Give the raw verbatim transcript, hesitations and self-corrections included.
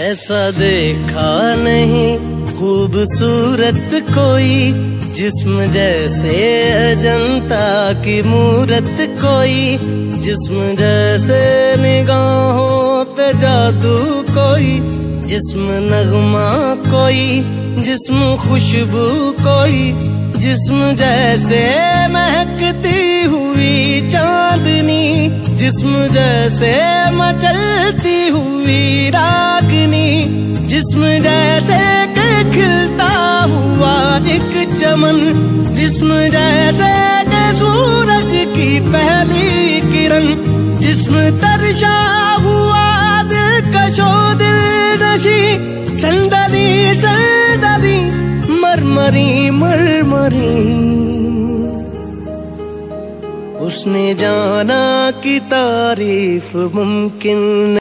ऐसा देखा नहीं खूबसूरत कोई, जिस्म जैसे अजंता की मूरत कोई, जिस्म जैसे निगाहों पे जादू कोई, जिस्म नगमा कोई, जिस्म खुशबू कोई, जिस्म जैसे महकती हुई चांदनी, जिस्म जैसे मचलती हुई रागनी, जिस्म जैसे के खिलता हुआ एक चमन, जिस्म जैसे के सूरज की पहली किरण, जिस्म तरशा हुआ दिल कशो दिल नशी, संदली संदली मरमरी मरमरी। उसने जाना कि तारीफ मुमकिन